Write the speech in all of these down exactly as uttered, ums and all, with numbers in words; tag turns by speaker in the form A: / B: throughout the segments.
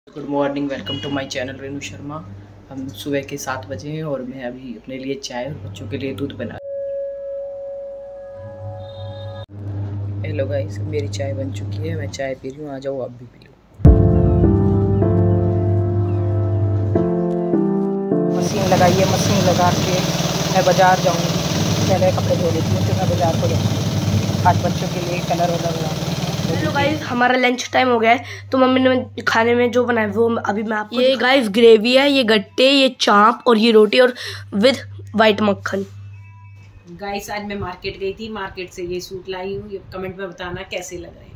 A: Good morning, welcome to my channel Renu Sharma. हम सुबह के सात बजे हैं और मैं अभी अपने लिए चाय और बच्चों के लिए दूध बना। हेलो गाइस, मेरी चाय बन चुकी है, मैं चाय पी रही हूँ, आ जाओ आप भी पी लो। मशीन लगाई है, मशीन लगा के मैं बाज़ार जाऊँगी। पहले कपड़े धो लेती हूँ फिर मैं बाज़ार को जाऊँगी। आज बच्चों के लिए कलर वलर लगाऊंगी।
B: हेलो गाइस, हमारा लंच टाइम हो गया है तो मम्मी ने खाने में जो बनाया वो अभी मैं आपको ये गाइस ग्रेवी है, ये गट्टे, ये चाप और ये रोटी और विद वाइट मक्खन।
C: गाइस आज मैं मार्केट गई थी, मार्केट से ये सूट लाई हूँ। ये कमेंट में बताना कैसे लग रहे हैं।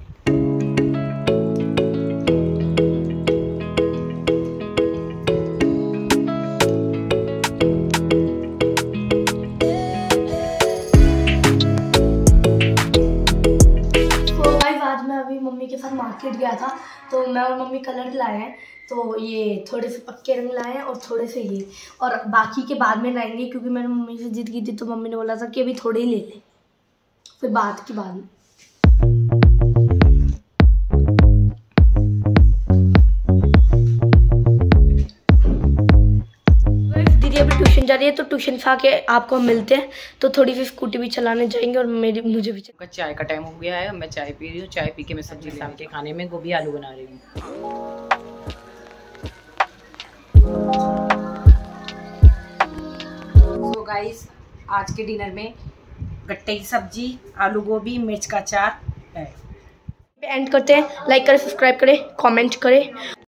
B: मम्मी के साथ मार्केट गया था तो मैं और मम्मी कलर लाए हैं। तो ये थोड़े से पक्के रंग लाए हैं और थोड़े से ये, और बाकी के बाद में लाएंगे क्योंकि मैंने मम्मी से जिद की थी तो मम्मी ने बोला था कि अभी थोड़े ही ले ले, फिर बाद की बाद में। दीदी अभी ट्यूशन जा रही है तो ट्यूशन से आके आपको मिलते हैं। तो थोड़ी सी स्कूटी भी चलाने जाएंगे और मेरी मुझे भी
A: चाय का टाइम हो गया है। मैं चाय पी रही हूँ, चाय पी के मैं सब्जी शाम के खाने में गोभी आलू बना रही हूँ।
C: तो गाइस आज के डिनर में गट्टे की सब्जी, आलू गोभी, मिर्च का अचार है।
B: एंड करते हैं। लाइक करें, सब्सक्राइब करें, कमेंट करें।